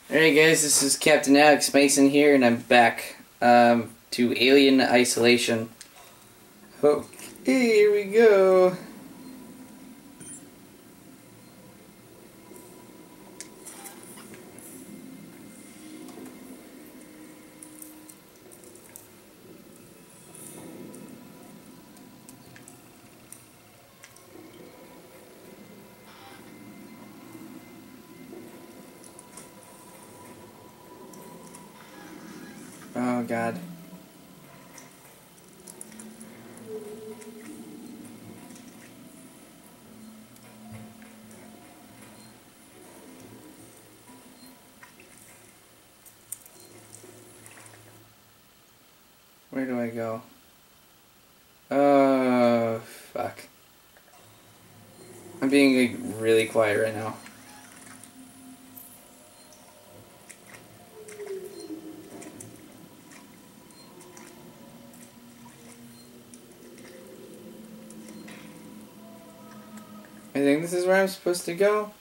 Alright guys, this is Captain Alex Mason here, and I'm back to Alien Isolation. Okay, here we go. Oh god. Where do I go? Oh, fuck. I'm being like, really quiet right now. I think this is where I'm supposed to go.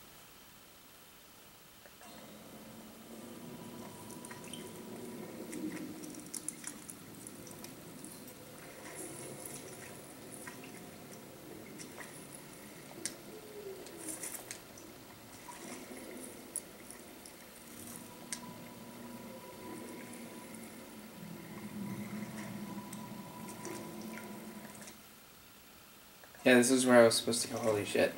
Yeah, this is where I was supposed to go. Holy shit.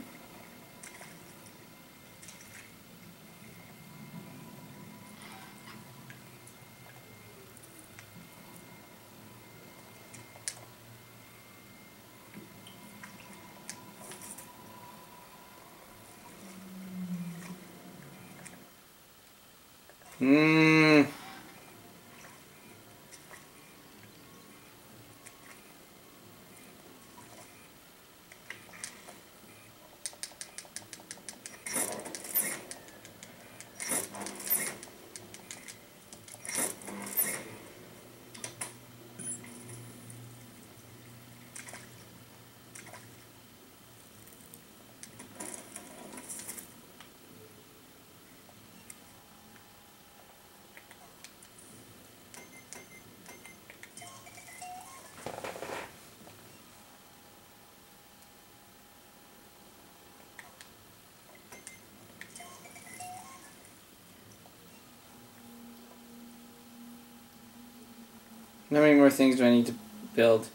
How many more things do I need to build?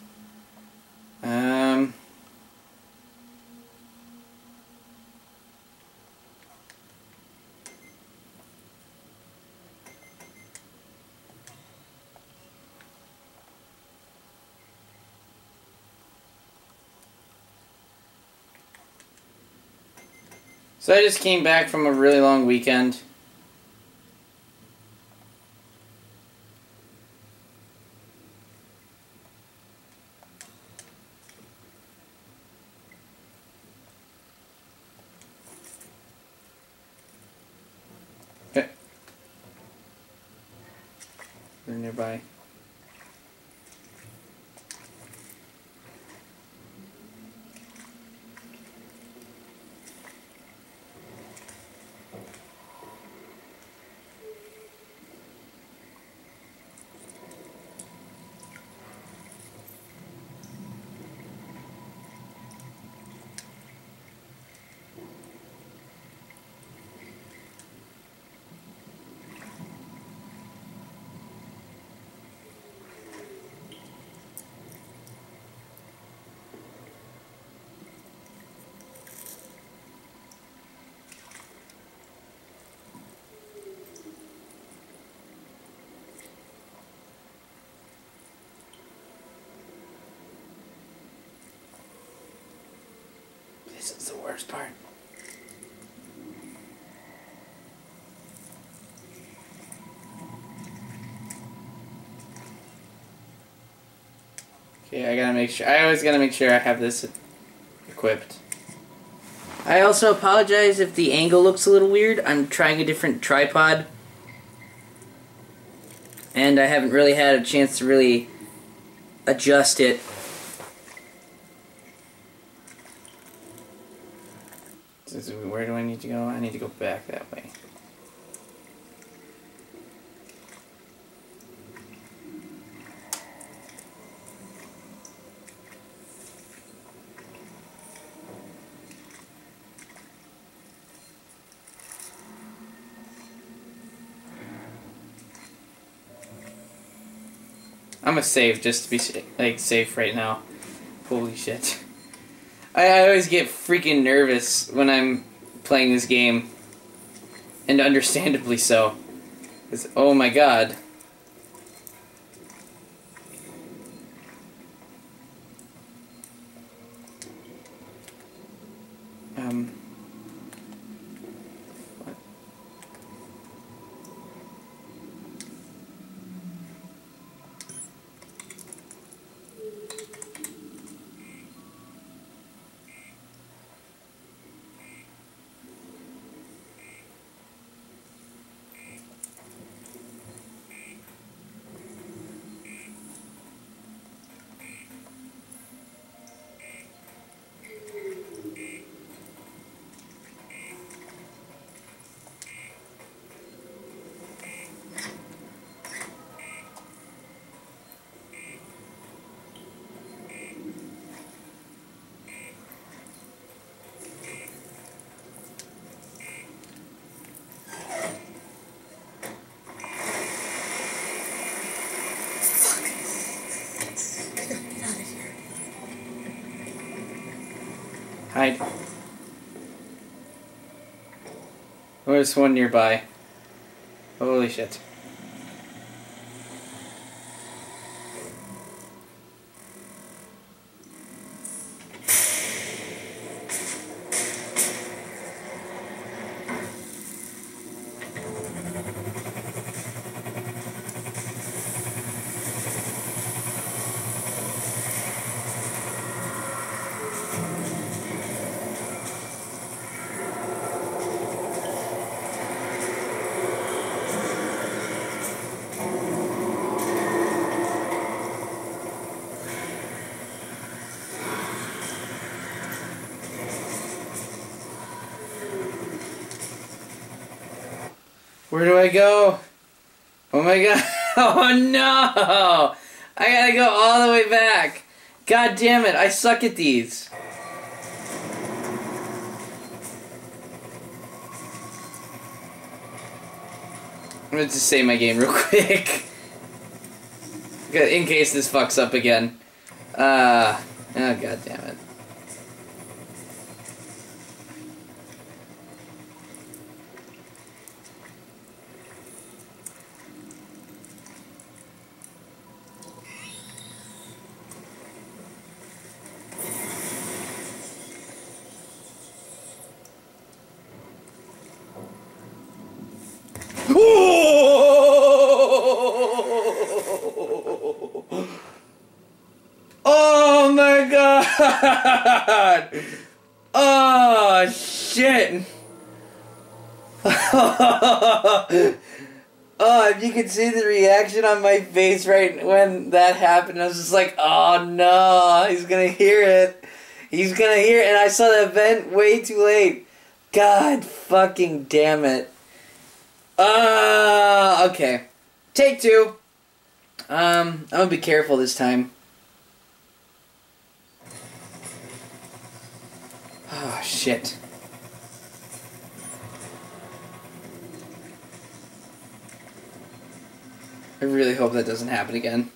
So I just came back from a really long weekend. Okay. They're nearby. This is the worst part. Okay, I gotta make sure. I always gotta make sure I have this equipped. I also apologize if the angle looks a little weird. I'm trying a different tripod, and I haven't really had a chance to really adjust it. Where do I need to go? I need to go back that way. I'm gonna save just to be like safe right now. Holy shit. I always get freaking nervous when I'm playing this game. And understandably so. 'Cause, oh my god. What? Hide. Oh, there's one nearby. Holy shit. Where do I go? Oh my god. Oh no! I gotta go all the way back. God damn it, I suck at these. I'm gonna just save my game real quick. In case this fucks up again. Oh god damn it. Oh my god! Oh shit! Oh, if you could see the reaction on my face right when that happened, I was just like, oh no, he's gonna hear it. He's gonna hear it, and I saw that vent way too late. God fucking damn it. Okay. Take two. I'm gonna be careful this time. Oh, shit. I really hope that doesn't happen again.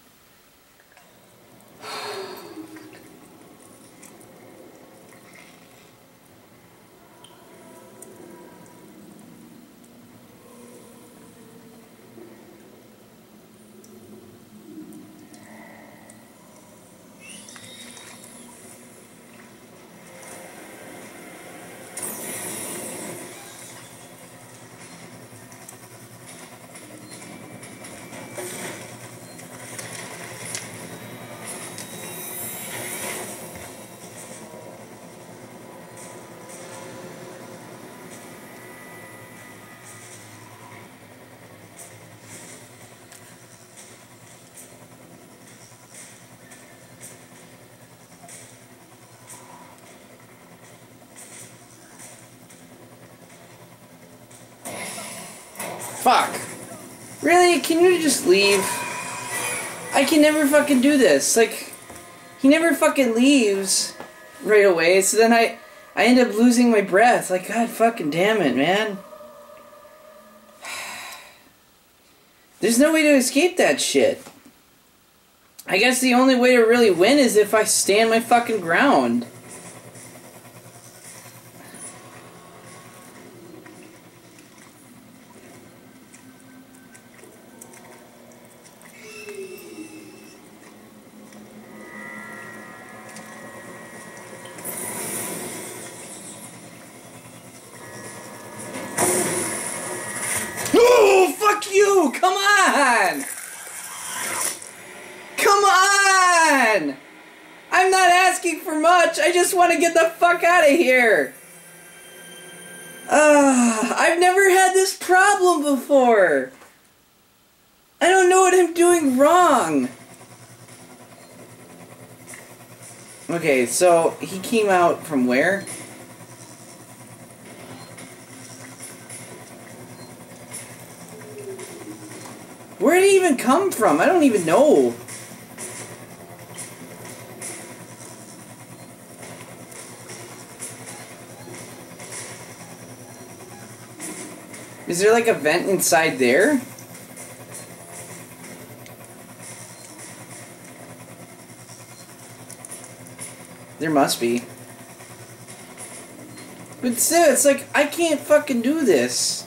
Fuck. Really? Can you just leave? I can never fucking do this. Like, he never fucking leaves right away, so then I end up losing my breath. Like, god fucking damn it, man. There's no way to escape that shit. I guess the only way to really win is if I stand my fucking ground. Oh, fuck you! Come on! Come on! I'm not asking for much. I just want to get the fuck out of here. I've never had this problem before. I don't know what I'm doing wrong. Okay, so he came out from where? Where did he even come from? I don't even know. Is there like a vent inside there? There must be. But still, it's like, I can't fucking do this.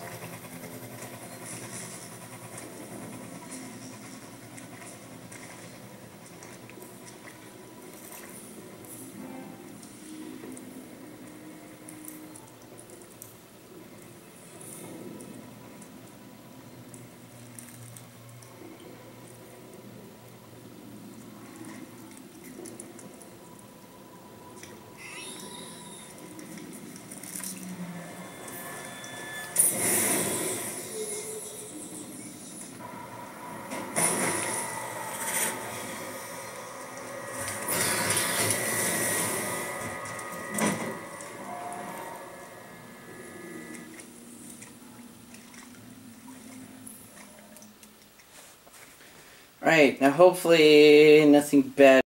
Alright, now hopefully nothing bad